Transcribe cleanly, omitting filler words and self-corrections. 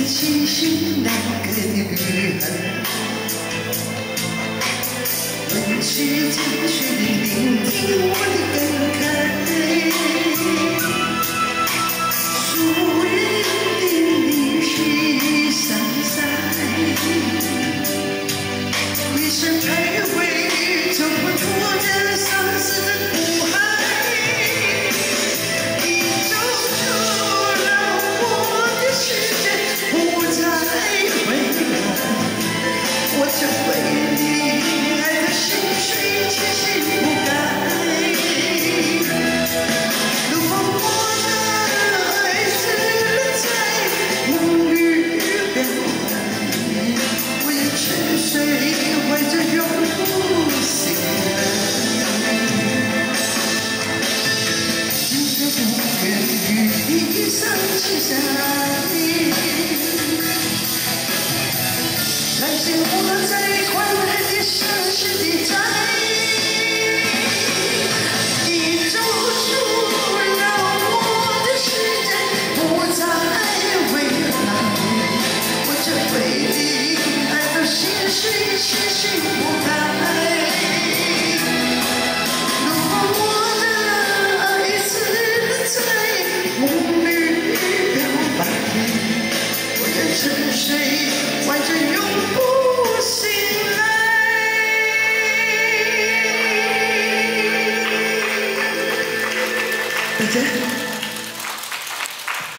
其实那个女孩，问世间却聆听我的感慨。属人的历史相载，一生徘徊，走不出这相思的苦海。 我只为你爱的心碎，痴心不改。如果我的爱死了在梦与表白，我也沉睡，怀着永不醒来。今夜不愿与你一生之下。